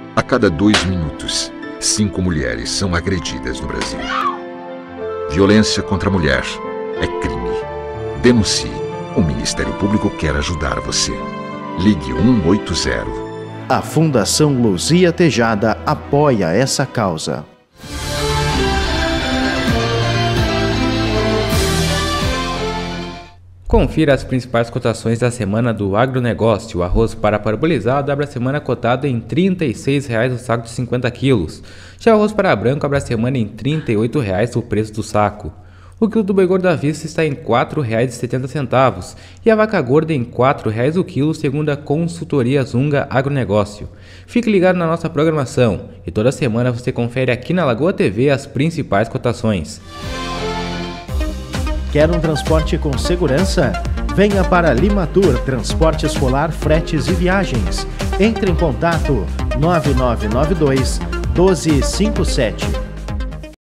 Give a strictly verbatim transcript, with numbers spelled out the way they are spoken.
A cada dois minutos, cinco mulheres são agredidas no Brasil. Violência contra a mulher é crime. Denuncie. O Ministério Público quer ajudar você. Ligue um oito zero. A Fundação Luzia Tejada apoia essa causa. Confira as principais cotações da semana do agronegócio. O arroz para parabolizado abre a semana cotado em trinta e seis reais o saco de cinquenta quilos. Já o arroz para branco abre a semana em trinta e oito reais o preço do saco. O quilo do boi gordo à vista está em quatro reais e setenta centavos e a vaca gorda em quatro reais o quilo, segundo a consultoria Zunga Agronegócio. Fique ligado na nossa programação e toda semana você confere aqui na Lagoa T V as principais cotações. Quer um transporte com segurança? Venha para Limatur Transporte Escolar, Fretes e Viagens. Entre em contato nove nove nove dois, um dois cinco sete.